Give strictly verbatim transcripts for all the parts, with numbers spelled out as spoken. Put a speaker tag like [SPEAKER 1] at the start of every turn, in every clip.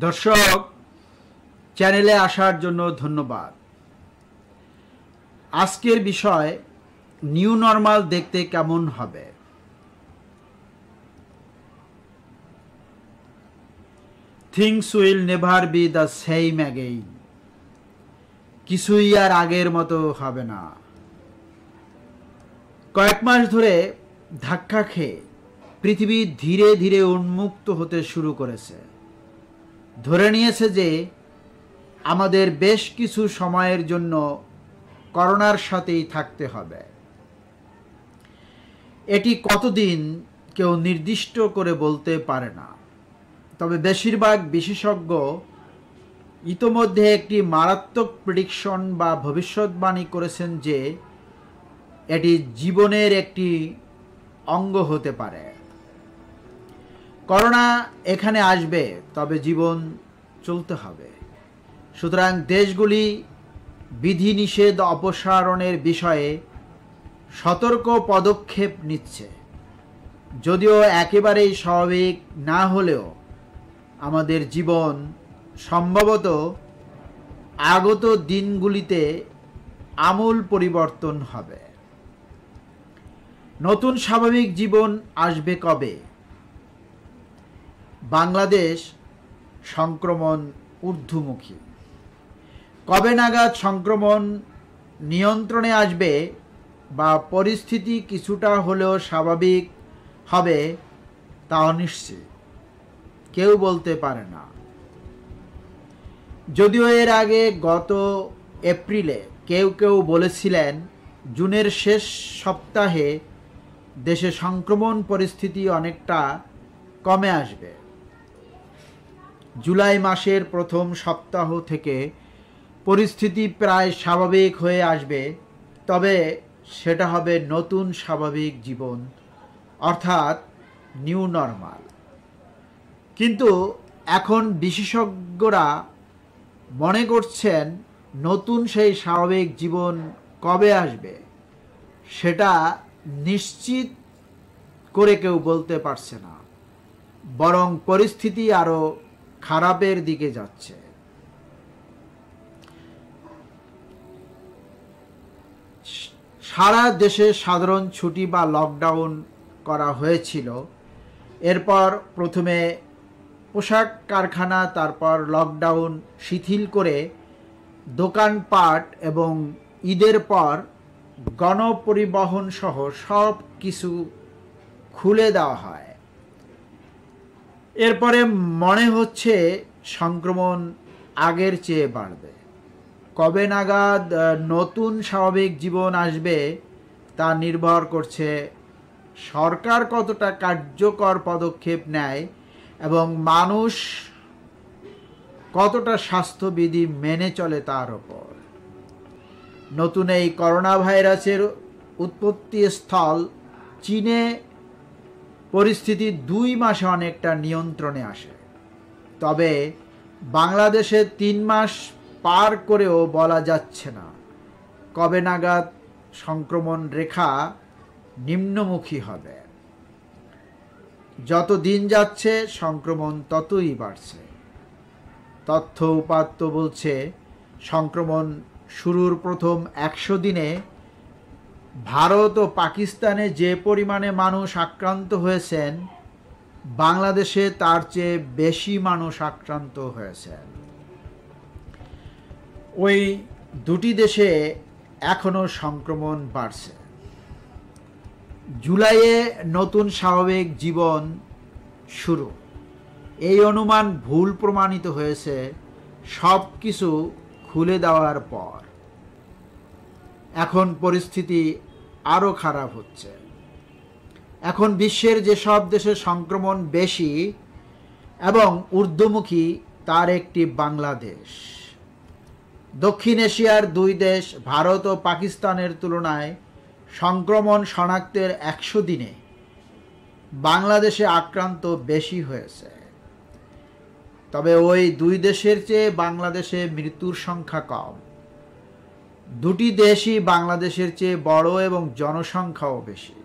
[SPEAKER 1] দর্শক চ্যানেলে আসার জন্য ধন্যবাদ। আজকের বিষয় নিউ নরমাল দেখতে কেমন হবে। Things will never be the same again. কিছুই আর আগের মতো হবে না। কয়েক মাস ধরে ধাক্কা খেয়ে পৃথিবী ধীরে ধীরে উন্মুক্ত হতে শুরু করেছে। ধরে নিয়েছে যে আমাদের বেশ কিছু সময়ের জন্য করোনার সাথেই থাকতে হবে। এটি কতদিন কেউ নির্দিষ্ট করে বলতে পারে না, তবে বেশিরভাগ বিশেষজ্ঞ ইতোমধ্যে একটি মারাত্মক প্রেডিকশন বা ভবিষ্যৎবাণী করেছেন যে এটি জীবনের একটি অঙ্গ হতে পারে। করোনা এখানে আসবে, তবে জীবন চলতে হবে। সুতরাং দেশগুলি বিধিনিষেধ অপসারণের বিষয়ে সতর্ক পদক্ষেপ নিচ্ছে। যদিও একেবারেই স্বাভাবিক না হলেও আমাদের জীবন সম্ভবত আগত দিনগুলিতে আমূল পরিবর্তন হবে। নতুন স্বাভাবিক জীবন আসবে কবে? বাংলাদেশ সংক্রমণ ঊর্ধ্বমুখী। কবে নাগাদ সংক্রমণ নিয়ন্ত্রণে আসবে বা পরিস্থিতি কিছুটা হলেও স্বাভাবিক হবে তা অনিশ্চিত, কেউ বলতে পারে না। যদিও এর আগে গত এপ্রিলে কেউ কেউ বলেছিলেন জুনের শেষ সপ্তাহে দেশে সংক্রমণ পরিস্থিতি অনেকটা কমে আসবে। জুলাই মাসের প্রথম সপ্তাহ থেকে পরিস্থিতি প্রায় স্বাভাবিক হয়ে আসবে, তবে সেটা হবে নতুন স্বাভাবিক জীবন, অর্থাৎ নিউ নরমাল। কিন্তু এখন বিশেষজ্ঞরা মনে করছেন নতুন সেই স্বাভাবিক জীবন কবে আসবে সেটা নিশ্চিত করে কেউ বলতে পারছে না, বরং পরিস্থিতি আরো খারাপের দিকে যাচ্ছে। সারা দেশে সাধারণ ছুটি বা লকডাউন করা হয়েছিল। এরপর প্রথমে পোশাক কারখানা, তারপর লকডাউন শিথিল করে দোকানপাট এবং ঈদের পর গণপরিবহন সহ সব কিছু খুলে দেওয়া হয়। এরপরে মনে হচ্ছে সংক্রমণ আগের চেয়ে বাড়বে। কবে নাগাদ নতুন স্বাভাবিক জীবন আসবে তা নির্ভর করছে সরকার কতটা কার্যকর পদক্ষেপ নেয় এবং মানুষ কতটা স্বাস্থ্যবিধি মেনে চলে তার ওপর। নতুন এই করোনা ভাইরাসের উৎপত্তি স্থল চীনে পরিস্থিতি দুই মাসে অনেকটা নিয়ন্ত্রণে আসে, তবে বাংলাদেশে তিন মাস পার করেও বলা যাচ্ছে না কবে নাগাদ সংক্রমণ রেখা নিম্নমুখী হবে। যত দিন যাচ্ছে সংক্রমণ ততই বাড়ছে। তথ্য উপাত্ত বলছে সংক্রমণ শুরুর প্রথম একশো দিনে ভারত ও পাকিস্তানে যে পরিমাণে মানুষ আক্রান্ত হয়েছেন, বাংলাদেশে তার চেয়ে বেশি মানুষ আক্রান্ত হয়েছেন। ওই দুটি দেশে এখনো সংক্রমণ বাড়ছে। জুলাইয়ে নতুন স্বাভাবিক জীবন শুরু, এই অনুমান ভুল প্রমাণিত হয়েছে সব কিছু খুলে দেওয়ার পর। এখন পরিস্থিতি আরও খারাপ হচ্ছে। এখন বিশ্বের যেসব দেশে সংক্রমণ বেশি এবং ঊর্ধ্বমুখী তার একটি বাংলাদেশ। দক্ষিণ এশিয়ার দুই দেশ ভারত ও পাকিস্তানের তুলনায় সংক্রমণ শনাক্তের একশো দিনে বাংলাদেশে আক্রান্ত বেশি হয়েছে। তবে ওই দুই দেশের চেয়ে বাংলাদেশে মৃত্যুর সংখ্যা কম। দুটি দেশই বাংলাদেশের চেয়ে বড় এবং জনসংখ্যাও বেশি।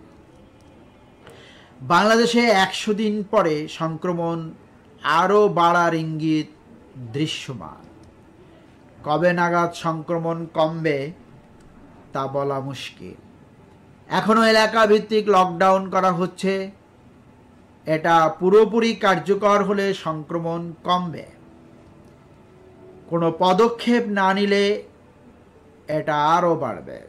[SPEAKER 1] বাংলাদেশে একশো দিন পরে সংক্রমণ আরও বাড়ার ইঙ্গিত দৃশ্যমান। কবে নাগাদ সংক্রমণ কমবে তা বলা মুশকিল। এখনো এলাকা ভিত্তিক লকডাউন করা হচ্ছে। এটা পুরোপুরি কার্যকর হলে সংক্রমণ কমবে। কোনো পদক্ষেপ না নিলে এটা আরও বাড়বে।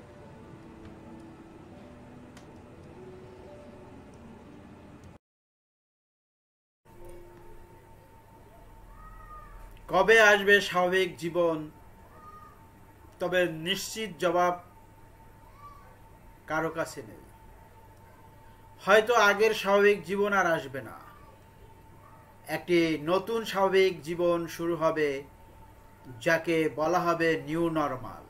[SPEAKER 1] কবে আসবে স্বাভাবিক জীবন? তবে নিশ্চিত জবাব কারো কাছে নেই। হয়তো আগের স্বাভাবিক জীবন আর আসবে না। একটি নতুন স্বাভাবিক জীবন শুরু হবে, যাকে বলা হবে নিউ নরমাল।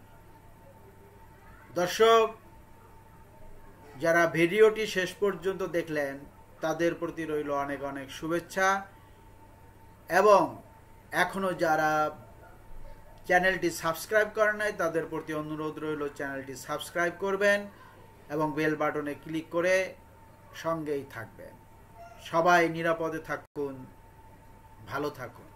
[SPEAKER 1] দর্শক, যারা ভিডিওটি শেষ পর্যন্ত দেখলেন তাদের প্রতি রইল অনেক অনেক শুভেচ্ছা, এবং এখনো যারা চ্যানেলটি সাবস্ক্রাইব করেন নাই তাদের প্রতি অনুরোধ রইল চ্যানেলটি সাবস্ক্রাইব করবেন এবং বেল বাটনে ক্লিক করে সঙ্গেই থাকবেন। সবাই নিরাপদে থাকুন, ভালো থাকুন।